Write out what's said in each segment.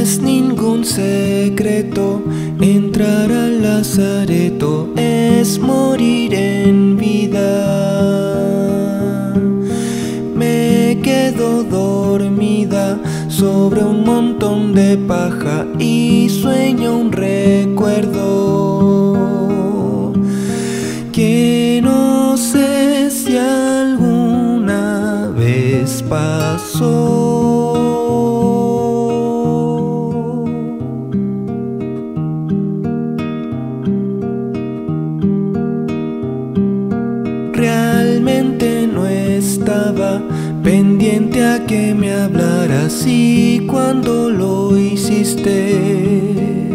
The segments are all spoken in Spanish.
es ningún secreto, entrar al lazareto es morir en vida. Me quedo dormida sobre un montón de paja y sueño un recuerdo que no sé si alguna vez pasó. Realmente no estaba pendiente a que me hablaras y cuando lo hiciste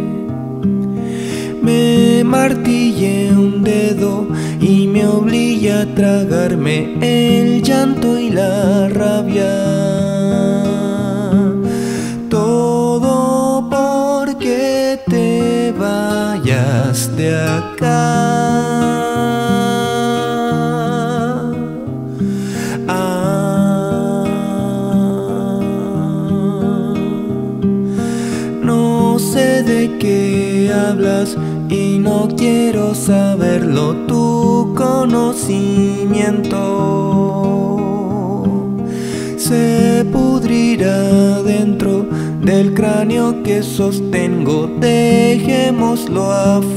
me martillé un dedo y me obligué a tragarme el llanto y la rabia. Todo porque te vayas de acá. No sé de qué hablas y no quiero saberlo. Tu conocimiento se pudrirá dentro del cráneo que sostengo. Dejémoslo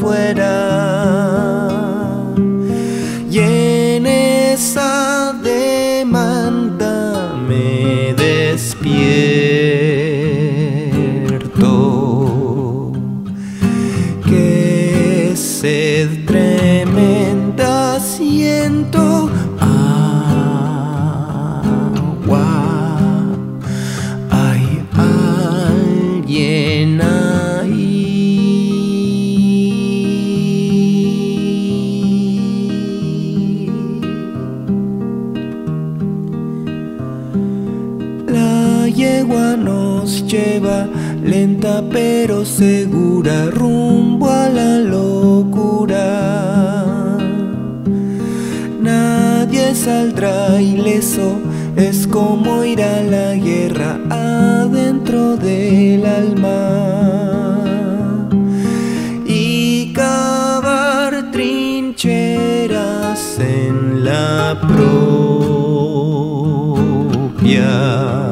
afuera y en esa demanda me despierto. Qué sed tremenda siento, agua. Hay alguien ahí. La yegua nos lleva lenta pero segura rumbo a la locura. Nadie saldrá ileso, es como ir a la guerra adentro del alma y cavar trincheras en la propia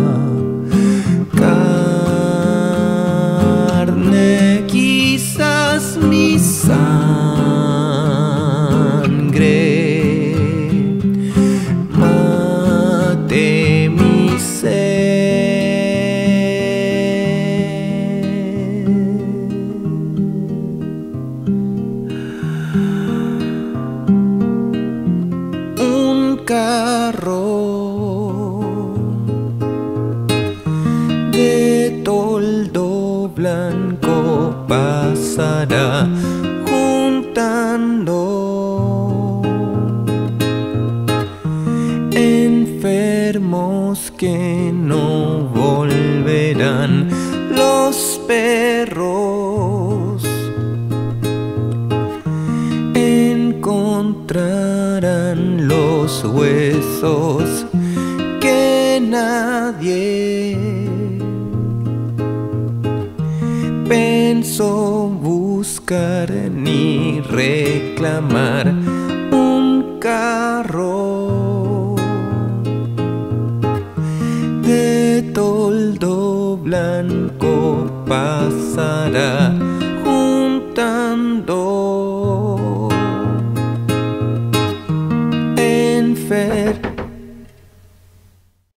carne, quizás mi sangre mate mi sed. Un carro de toldo blanco pasará juntando enfermos que no volverán. Los perros encontrarán los huesos que nadie pensó buscar ni reclamar. Un carro de toldo blanco pasará juntando